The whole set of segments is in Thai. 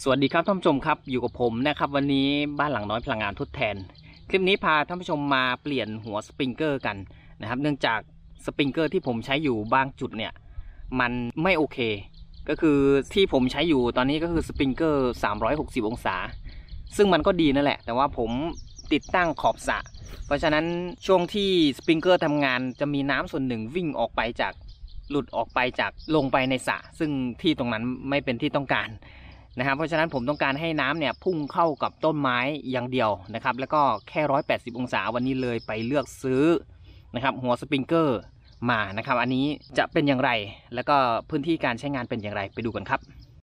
สวัสดีครับท่านผู้ชมครับอยู่กับผมนะครับวันนี้บ้านหลังน้อยพลังงานทดแทนคลิปนี้พาท่านผู้ชมมาเปลี่ยนหัวสปริงเกอร์กันนะครับเนื่องจากสปริงเกอร์ที่ผมใช้อยู่บางจุดเนี่ยมันไม่โอเคก็คือที่ผมใช้อยู่ตอนนี้ก็คือสปริงเกอร์360องศาซึ่งมันก็ดีนั่นแหละแต่ว่าผมติดตั้งขอบสระเพราะฉะนั้นช่วงที่สปริงเกอร์ทำงานจะมีน้ำส่วนหนึ่งวิ่งออกไปจากหลุดออกไปจากลงไปในสระซึ่งที่ตรงนั้นไม่เป็นที่ต้องการนะครับเพราะฉะนั้นผมต้องการให้น้ำเนี่ยพุ่งเข้ากับต้นไม้อย่างเดียวนะครับแล้วก็แค่180องศาวันนี้เลยไปเลือกซื้อนะครับหัวสปริงเกอร์มานะครับอันนี้จะเป็นอย่างไรแล้วก็พื้นที่การใช้งานเป็นอย่างไรไปดูกันครับ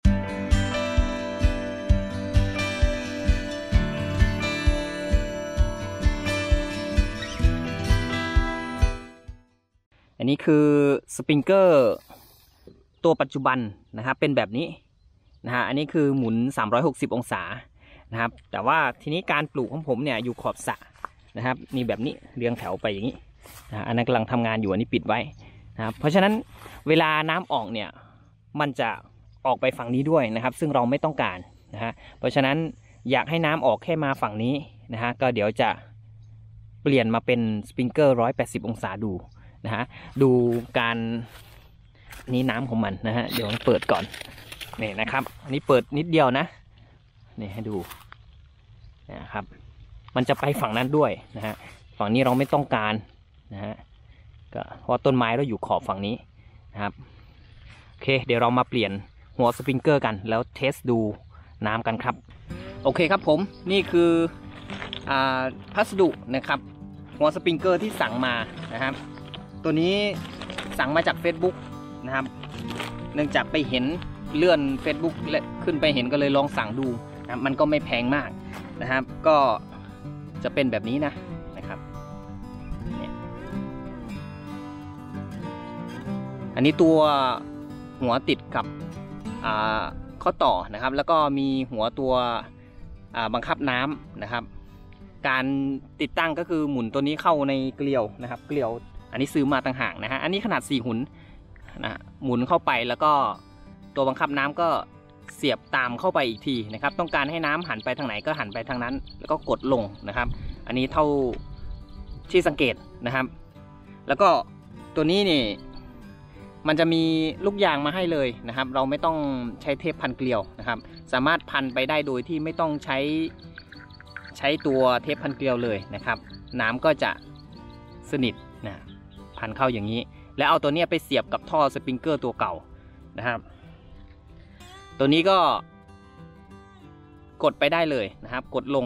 อันนี้คือสปริงเกอร์ตัวปัจจุบันนะครับเป็นแบบนี้นะฮะอันนี้คือหมุน360องศานะครับแต่ว่าทีนี้การปลูกของผมเนี่ยอยู่ขอบสระนะครับมีแบบนี้เรียงแถวไปอย่างนี้นะอันนั้นกำลังทำงานอยู่อันนี้ปิดไว้นะครับเพราะฉะนั้นเวลาน้ำออกเนี่ยมันจะออกไปฝั่งนี้ด้วยนะครับซึ่งเราไม่ต้องการนะฮะเพราะฉะนั้นอยากให้น้ำออกแค่มาฝั่งนี้นะฮะก็เดี๋ยวจะเปลี่ยนมาเป็นสปริงเกอร์180องศาดูนะฮะดูการนี้น้ำของมันนะฮะเดี๋ยวเปิดก่อนนี่นะครับอันนี้เปิดนิดเดียวนะนี่ให้ดูนะครับมันจะไปฝั่งนั้นด้วยนะฮะฝั่งนี้เราไม่ต้องการนะฮะก็เพราะต้นไม้เราอยู่ขอบฝั่งนี้นะครับโอเคเดี๋ยวเรามาเปลี่ยนหัวสปริงเกอร์กันแล้วเทสดูน้ำกันครับโอเคครับผมนี่คือพัสดุนะครับหัวสปริงเกอร์ที่สั่งมานะครับตัวนี้สั่งมาจาก Facebook นะครับเนื่องจากไปเห็นเลื่อน Facebook และขึ้นไปเห็นก็เลยลองสั่งดูนะมันก็ไม่แพงมากนะครับก็จะเป็นแบบนี้นะครับอันนี้ตัวหัวติดกับข้อต่อนะครับแล้วก็มีหัวตัวบังคับน้ำนะครับการติดตั้งก็คือหมุนตัวนี้เข้าในเกลียวนะครับเกลียวอันนี้ซื้อมาต่างหากนะฮะอันนี้ขนาด4 หุ่นนะหมุนเข้าไปแล้วก็ตัวบังคับน้ำก็เสียบตามเข้าไปอีกทีนะครับต้องการให้น้ำหันไปทางไหนก็หันไปทางนั้นแล้วก็กดลงนะครับอันนี้เท่าที่สังเกตนะครับแล้วก็ตัวนี้นี่มันจะมีลูกยางมาให้เลยนะครับเราไม่ต้องใช้เทปพันเกลียวนะครับสามารถพันไปได้โดยที่ไม่ต้องใช้ตัวเทปพันเกลียวเลยนะครับน้ำก็จะสนิทนะพันเข้าอย่างนี้แล้วเอาตัวนี้ไปเสียบกับท่อสปริงเกอร์ตัวเก่านะครับตัวนี้ก็กดไปได้เลยนะครับกดลง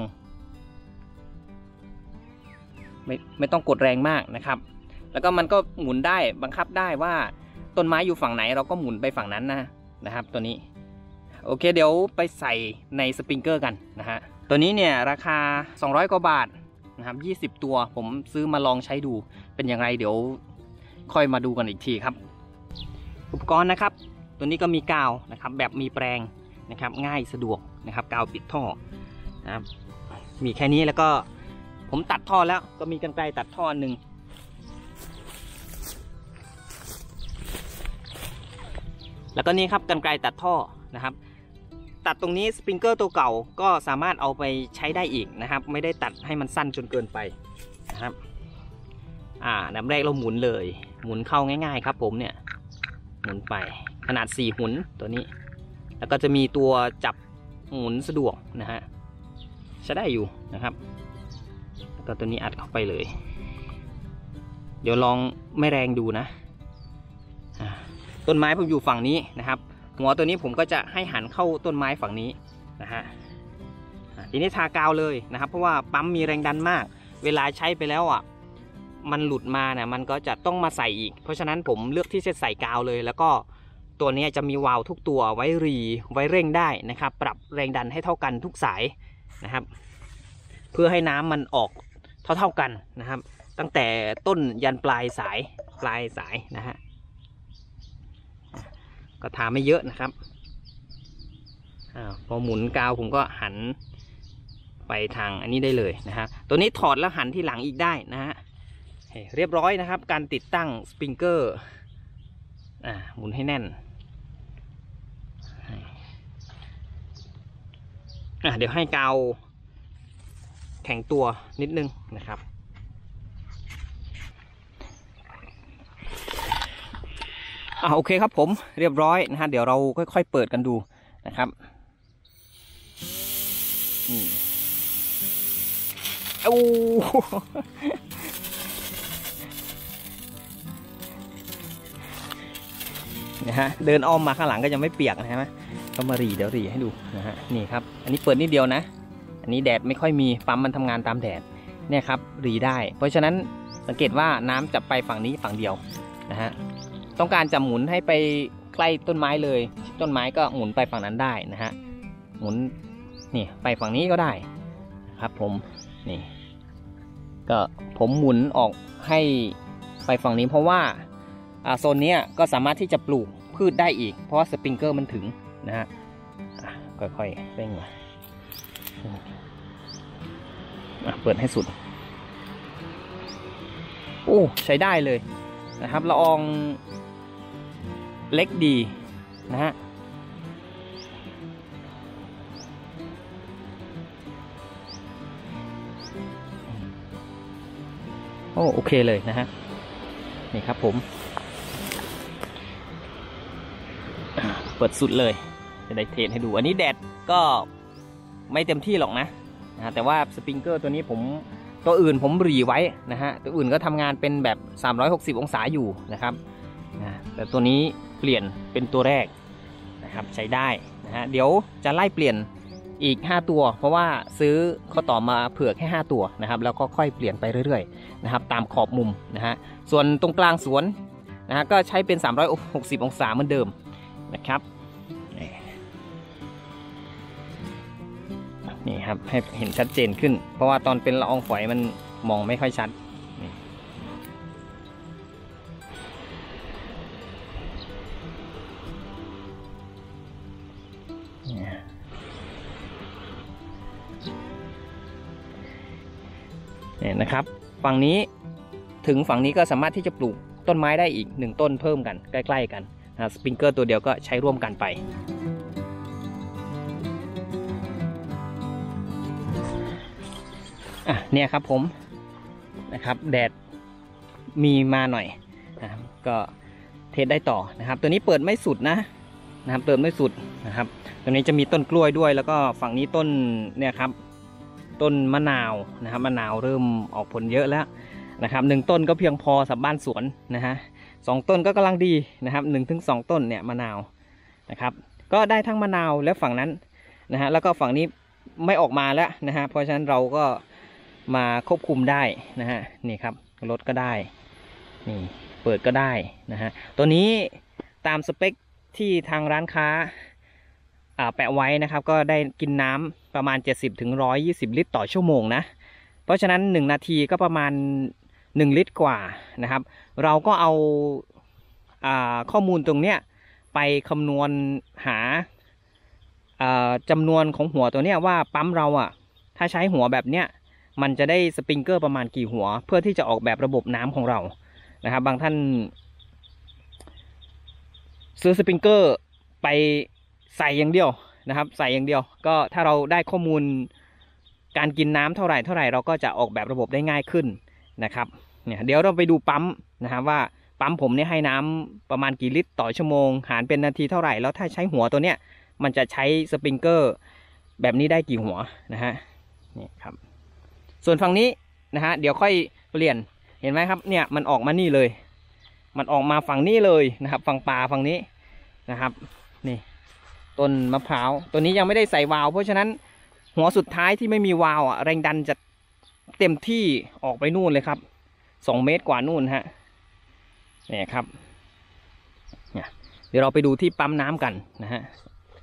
ไม่ต้องกดแรงมากนะครับแล้วก็มันก็หมุนได้บังคับได้ว่าต้นไม้อยู่ฝั่งไหนเราก็หมุนไปฝั่งนั้นนะครับตัวนี้โอเคเดี๋ยวไปใส่ในสปริงเกอร์กันนะฮะตัวนี้เนี่ยราคา200 กว่าบาทนะครับ20 ตัวผมซื้อมาลองใช้ดูเป็นอย่างไรเดี๋ยวค่อยมาดูกันอีกทีครับอุปกรณ์นะครับตัวนี้ก็มีกาวนะครับแบบมีแปรงนะครับง่ายสะดวกนะครับกาวปิดท่อนะครับมีแค่นี้แล้วก็ผมตัดท่อแล้วก็มีกรรไกรตัดท่อหนึ่งแล้วก็นี่ครับกรรไกรตัดท่อนะครับตัดตรงนี้สปริงเกอร์ตัวเก่าก็สามารถเอาไปใช้ได้อีกนะครับไม่ได้ตัดให้มันสั้นจนเกินไปนะครับอันดับแรกเราหมุนเลยหมุนเข้าง่ายๆครับผมเนี่ยหมุนไปขนาด4 หุ่นตัวนี้แล้วก็จะมีตัวจับหมุนสะดวกนะฮะใช้ได้อยู่นะครับแล้วก็ตัวนี้อัดเข้าไปเลยเดี๋ยวลองไม่แรงดูนะต้นไม้ผมอยู่ฝั่งนี้นะครับหัวตัวนี้ผมก็จะให้หันเข้าต้นไม้ฝั่งนี้นะฮะทีนี้ทากาวเลยนะครับเพราะว่าปั๊มมีแรงดันมากเวลาใช้ไปแล้วมันหลุดมาเนี่ยมันก็จะต้องมาใส่อีกเพราะฉะนั้นผมเลือกที่จะใส่กาวเลยแล้วก็ตัวนี้จะมีวาล์วทุกตัวไว้เร่งได้นะครับปรับแรงดันให้เท่ากันทุกสายนะครับเพื่อให้น้ำมันออกเท่ากันนะครับตั้งแต่ต้นยันปลายสายนะฮะก็ทาไม่เยอะนะครับพอหมุนกาวผมก็หันไปทางอันนี้ได้เลยนะฮะตัวนี้ถอดแล้วหันที่หลังอีกได้นะฮะเรียบร้อยนะครับการติดตั้งสปริงเกอร์หมุนให้แน่นเดี๋ยวให้กาวแข็งตัวนิดนึงนะครับโอเคครับผมเรียบร้อยนะฮะเดี๋ยวเราค่อยๆเปิดกันดูนะครับโอ้นะฮะเดินอ้อมมาข้างหลังก็ยังไม่เปียกนะฮะก็มาเดี๋ยวให้ดูนะฮะนี่ครับอันนี้เปิดนิดเดียวนะอันนี้แดดไม่ค่อยมีปั๊มมันทำงานตามแดดเนี่ยครับได้เพราะฉะนั้นสังเกตว่าน้ำจะไปฝั่งนี้ฝั่งเดียวนะฮะต้องการจะหมุนให้ไปใกล้ต้นไม้เลยต้นไม้ก็หมุนไปฝั่งนั้นได้นะฮะหมุนนี่ไปฝั่งนี้ก็ได้ครับผมนี่ก็ผมหมุนออกให้ไปฝั่งนี้เพราะว่าโซนนี้ก็สามารถที่จะปลูกพืชได้อีกเพราะว่าสปริงเกอร์มันถึงนะฮะค่อยๆเร่งมาเปิดให้สุดโอ้ใช้ได้เลยนะครับละอองเล็กดีนะฮะโอเคเลยนะฮะนี่ครับผมเปิดสุดเลยจะได้เทสให้ดูอันนี้แดดก็ไม่เต็มที่หรอกนะแต่ว่าสปริงเกอร์ตัวนี้ตัวอื่นผมหรี่ไว้นะฮะตัวอื่นก็ทำงานเป็นแบบ360องศาอยู่นะครับแต่ตัวนี้เปลี่ยนเป็นตัวแรกนะครับใช้ได้นะฮะเดี๋ยวจะไล่เปลี่ยนอีก5ตัวเพราะว่าซื้อข้อต่อมาเผื่อแค่5ตัวนะครับแล้วก็ค่อยเปลี่ยนไปเรื่อยๆนะครับตามขอบมุมนะฮะส่วนตรงกลางสวนนะฮะก็ใช้เป็น360องศาเหมือนเดิมนะครับนี่ครับให้เห็นชัดเจนขึ้นเพราะว่าตอนเป็นละอองฝอยมันมองไม่ค่อยชัดเนี่ยนะครับฝั่งนี้ถึงฝั่งนี้ก็สามารถที่จะปลูกต้นไม้ได้อีก1ต้นเพิ่มกันใกล้ๆกันสปริงเกอร์ตัวเดียวก็ใช้ร่วมกันไปเนี่ยครับผมนะครับแดดมีมาหน่อยก็เทสได้ต่อนะครับตัวนี้เปิดไม่สุดนะครับเปิดไม่สุดนะครับตัวนี้จะมีต้นกล้วยด้วยแล้วก็ฝั่งนี้ต้นเนี่ยครับต้นมะนาวนะครับมะนาวเริ่มออกผลเยอะแล้วนะครับ1ต้นก็เพียงพอสำหรับบ้านสวนนะฮะ2ต้นก็กำลังดีนะครับ1-2ต้นเนี่ยมะนาวนะครับก็ได้ทั้งมะนาวและฝั่งนั้นนะฮะแล้วก็ฝั่งนี้ไม่ออกมาแล้วนะฮะเพราะฉะนั้นเราก็มาควบคุมได้นะฮะนี่ครับลดก็ได้นี่เปิดก็ได้นะฮะตัวนี้ตามสเปคที่ทางร้านค้าแปะไว้นะครับก็ได้กินน้ำประมาณ70-120ลิตรต่อชั่วโมงนะเพราะฉะนั้น1นาทีก็ประมาณ1ลิตรกว่านะครับเราก็เอาข้อมูลตรงเนี้ยไปคำนวณหาจำนวนของหัวตัวเนี้ยว่าปั๊มเราถ้าใช้หัวแบบเนี้ยมันจะได้สปริงเกอร์ประมาณกี่หัวเพื่อที่จะออกแบบระบบน้ำของเรานะครับบางท่านซื้อสปริงเกอร์ไปใส่อย่างเดียวนะครับใส่อย่างเดียวก็ถ้าเราได้ข้อมูลการกินน้ำเท่าไหร่เราก็จะออกแบบระบบได้ง่ายขึ้นนะครับเนี่ยเดี๋ยวเราไปดูปั๊มนะครับว่าปั๊มผมเนี่ยให้น้ำประมาณกี่ลิตรต่อชั่วโมงหารเป็นนาทีเท่าไหร่แล้วถ้าใช้หัวตัวเนี้ยมันจะใช้สปริงเกอร์แบบนี้ได้กี่หัวนะฮะนี่ครับส่วนฝั่งนี้นะฮะเดี๋ยวค่อยเปลี่ยนเห็นไหมครับเนี่ยมันออกมานี่เลยมันออกมาฝั่งนี้เลยนะครับฝั่งป่าฝั่งนี้นะครับนี่ต้นมะพร้าวตัวนี้ยังไม่ได้ใส่วาล์วเพราะฉะนั้นหัวสุดท้ายที่ไม่มีวาล์วแรงดันจะเต็มที่ออกไปนู่นเลยครับ2 เมตรกว่านู่นฮะเนี่ยครับเนี่ยเดี๋ยวเราไปดูที่ปั๊มน้ำกันนะฮะ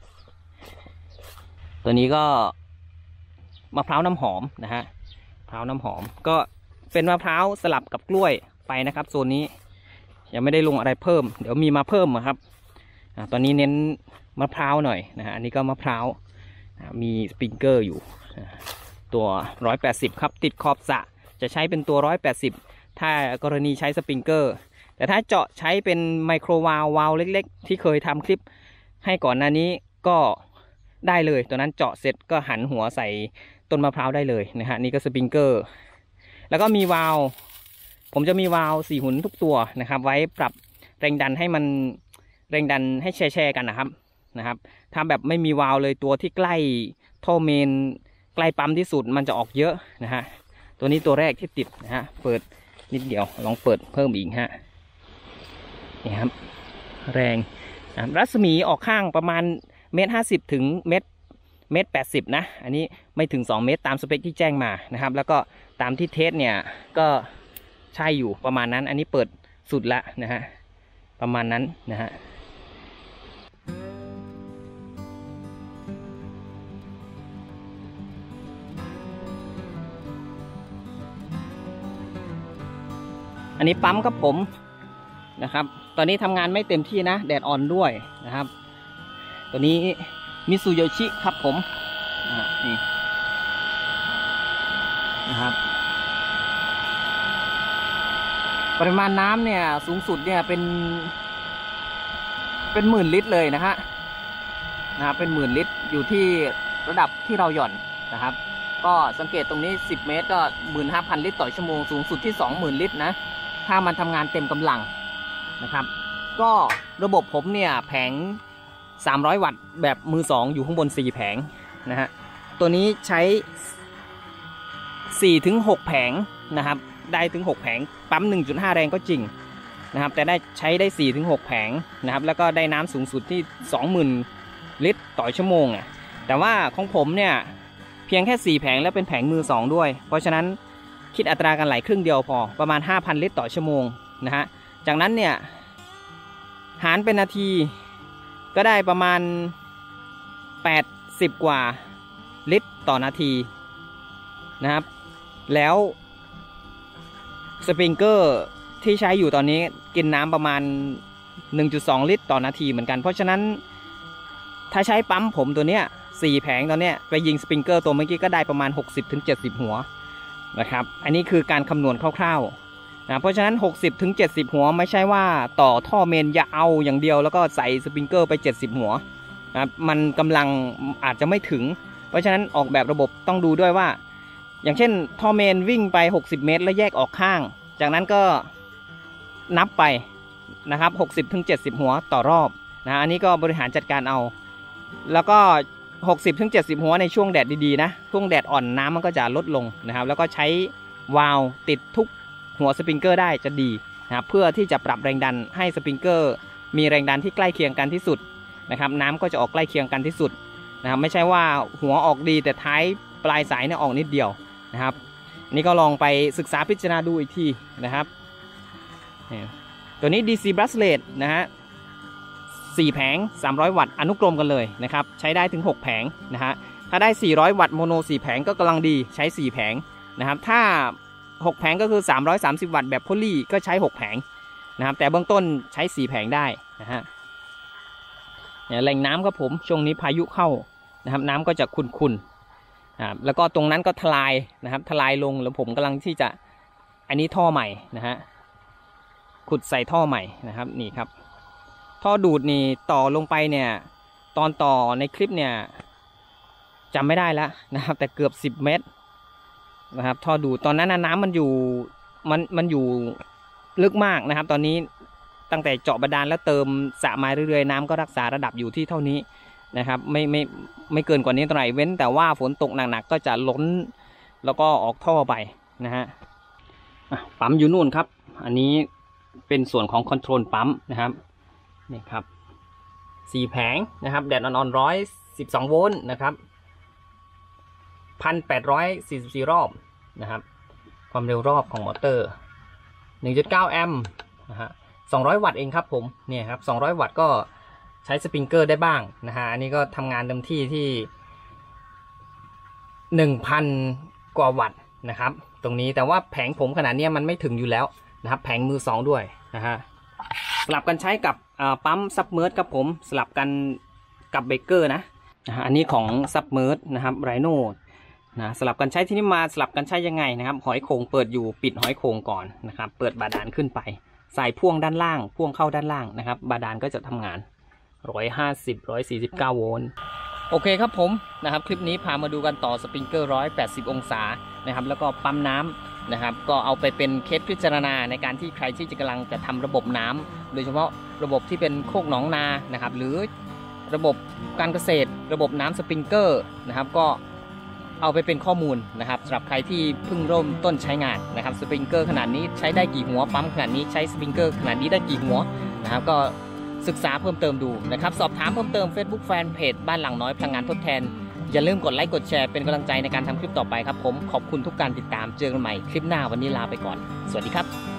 ตัวนี้ก็มะพร้าวน้ำหอมนะฮะมะพร้าวน้ำหอมก็เป็นมะพร้าวสลับกับกล้วยไปนะครับโซนนี้ยังไม่ได้ลงอะไรเพิ่มเดี๋ยวมีมาเพิ่มครับตอนนี้เน้นมะพร้าวหน่อยนะฮะอันนี้ก็มะพร้าวมีสปริงเกอร์อยู่ตัว180ครับติดขอบสระจะใช้เป็นตัว180ถ้ากรณีใช้สปริงเกอร์แต่ถ้าเจาะใช้เป็นไมโครวาล์วเล็กๆที่เคยทำคลิปให้ก่อนหน้านี้ก็ได้เลยตัวนั้นเจาะเสร็จก็หันหัวใส่ต้นมะพร้าวได้เลยนะฮะนี่ก็สปริงเกอร์แล้วก็มีวาล์วผมจะมีวาล์ว4 หุ่นทุกตัวนะครับไว้ปรับแรงดันให้มันแรงดันให้แชร์กันนะครับถ้าแบบไม่มีวาล์วเลยตัวที่ใกล้ท่อเมนใกล้ปั๊มที่สุดมันจะออกเยอะนะฮะตัวนี้ตัวแรกที่ติดนะฮะเปิดนิดเดียวลองเปิดเพิ่มอีกฮะนี่ครับแรงรัศมีออกข้างประมาณ1.50 ถึง1.80นะอันนี้ไม่ถึง2 เมตรตามสเปคที่แจ้งมานะครับแล้วก็ตามที่เทสเนี่ยก็ใช่อยู่ประมาณนั้นอันนี้เปิดสุดละนะฮะประมาณนั้นนะฮะอันนี้ปั๊มครับผมนะครับตอนนี้ทำงานไม่เต็มที่นะแดดอ่อนด้วยนะครับตัวนี้มิซูโยชิครับผมนี่นะครับปริมาณน้ำเนี่ยสูงสุดเนี่ยเป็น10,000 ลิตรเลยนะครับเป็น10,000 ลิตรอยู่ที่ระดับที่เราหย่อนนะครับก็สังเกตตรงนี้10 เมตรก็ 15,000 ลิตรต่อชั่วโมงสูงสุดที่ 20,000 ลิตรนะถ้ามันทำงานเต็มกำลังนะครับก็ระบบผมเนี่ยแผง300 วัตต์แบบมือ2อยู่ข้างบน4 แผงนะฮะตัวนี้ใช้ 4-6 แผงนะครับได้ถึง6 แผงปั๊ม 1.5 แรงก็จริงนะครับแต่ใช้ได้ 4-6 แผงนะครับแล้วก็ได้น้ำสูงสุดที่ 20,000 ลิตรต่อชั่วโมงแต่ว่าของผมเนี่ยเพียงแค่4 แผงแล้วเป็นแผงมือ2ด้วยเพราะฉะนั้นคิดอัตราการไหลครึ่งเดียวพอประมาณ 5,000 ลิตรต่อชั่วโมงนะฮะจากนั้นเนี่ยหารเป็นนาทีก็ได้ประมาณ80 กว่าลิตรต่อนาทีนะครับแล้วสปริงเกอร์ที่ใช้อยู่ตอนนี้กินน้ำประมาณ 1.2 ลิตรต่อนาทีเหมือนกันเพราะฉะนั้นถ้าใช้ปั๊มผมตัวเนี้ย4 แผงตอนเนี้ยไปยิงสปริงเกอร์ตัวเมื่อกี้ก็ได้ประมาณ 60-70 หัวนะครับอันนี้คือการคำนวณคร่าวๆนะเพราะฉะนั้น 60-70 หัวไม่ใช่ว่าต่อท่อเมนยาวอย่างเดียวแล้วก็ใส่สปริงเกอร์ไป70 หัวนะมันกำลังอาจจะไม่ถึงเพราะฉะนั้นออกแบบระบบต้องดูด้วยว่าอย่างเช่นท่อเมนวิ่งไป60 เมตรแล้วแยกออกข้างจากนั้นก็นับไปนะครับ 60-70 หัวต่อรอบนะอันนี้ก็บริหารจัดการเอาแล้วก็ 60-70 หัวในช่วงแดดดีๆนะช่วงแดดอ่อนน้ำมันก็จะลดลงนะครับแล้วก็ใช้วาล์วติดทุกหัวสปริงเกอร์ได้จะดีนะครับเพื่อที่จะปรับแรงดันให้สปริงเกอร์มีแรงดันที่ใกล้เคียงกันที่สุดนะครับน้ำก็จะออกใกล้เคียงกันที่สุดนะครับไม่ใช่ว่าหัวออกดีแต่ท้ายปลายสายเนี่ยออกนิดเดียวนะครับนี่ก็ลองไปศึกษาพิจารณาดูอีกทีนะครับตัวนี้ DC Brushless นะฮะ4 แผง300 วัตต์อนุกรมกันเลยนะครับใช้ได้ถึง6 แผงนะฮะถ้าได้400 วัตต์โมโน4 แผงก็กำลังดีใช้4 แผงนะครับถ้า6 แผงก็คือ330 วัตต์แบบโพลีก็ใช้6 แผงนะครับแต่เบื้องต้นใช้4 แผงได้นะฮะแหล่งน้ำครับผมช่วงนี้พายุเข้านะครับน้ำก็จะขุ่นๆแล้วก็ตรงนั้นก็ทลายนะครับทลายลงแล้วผมกำลังที่จะอันนี้ท่อใหม่นะฮะขุดใส่ท่อใหม่นะครับนี่ครับท่อดูดนี่ต่อลงไปเนี่ยตอนต่อในคลิปเนี่ยจำไม่ได้แล้วนะครับแต่เกือบ10 เมตรนะครับท่อดูดตอนนั้นน้ำมันอยู่ลึกมากนะครับตอนนี้ตั้งแต่เจาะบาดาลแล้วเติมสระมาเรื่อยๆน้ำก็รักษาระดับอยู่ที่เท่านี้นะครับไม่เกินกว่านี้เท่าไหร่เว้นแต่ว่าฝนตกหนักๆก็จะล้นแล้วก็ออกท่อไปนะฮะปั๊มอยู่นู่นครับอันนี้เป็นส่วนของคอนโทรลปั๊มนะครับนี่ครับ4 แผงนะครับแดดอ่อนๆ112 โวลต์นะครับ 1,844 รอบนะครับความเร็วรอบของมอเตอร์ 1.9 แอมป์นะฮะ200 วัตต์เองครับผมเนี่ยครับ200 วัตต์ก็ใช้สปริงเกอร์ได้บ้างนะฮะอันนี้ก็ทำงานเต็มที่ที่ 1,000 กว่าวัตต์นะครับตรงนี้แต่ว่าแผงผมขนาดนี้มันไม่ถึงอยู่แล้วนะครับแผงมือ2ด้วยนะฮะสลับกันใช้กับปั๊มซับเมอร์สครับผมสลับกันกับเบเกอร์นะอันนี้ของซับเมอร์สนะครับไรโน่นะสลับกันใช้ที่นี่มาสลับกันใช้ยังไงนะครับหอยโข่งเปิดอยู่ปิดหอยโข่งก่อนนะครับเปิดบาดาลขึ้นไปใส่พ่วงด้านล่างพ่วงเข้าด้านล่างนะครับบาดาลก็จะทำงาน149 โวลต์โอเคครับผมนะครับคลิปนี้พามาดูกันต่อสปริงเกอร์180องศานะครับแล้วก็ปั๊มน้ำนะครับก็เอาไปเป็นเคสพิจารณาในการที่ใครที่จะกำลังจะทำระบบน้ำโดยเฉพาะระบบที่เป็นโคกหนองนานะครับหรือระบบการเกษตรระบบน้ำสปริงเกอร์นะครับก็เอาไปเป็นข้อมูลนะครับสำหรับใครที่เพิ่งเริ่มต้นใช้งานนะครับสปริงเกอร์ขนาดนี้ใช้ได้กี่หัวปั๊มขนาดนี้ใช้สปริงเกอร์ขนาดนี้ได้กี่หัวนะครับก็ศึกษาเพิ่มเติมดูนะครับสอบถามเพิ่มเติม Facebook Fanpage บ้านหลังน้อยพลังงานทดแทนอย่าลืมกดไลค์กดแชร์เป็นกำลังใจในการทำคลิปต่อไปครับผมขอบคุณทุกการติดตามเจอกันใหม่คลิปหน้าวันนี้ลาไปก่อนสวัสดีครับ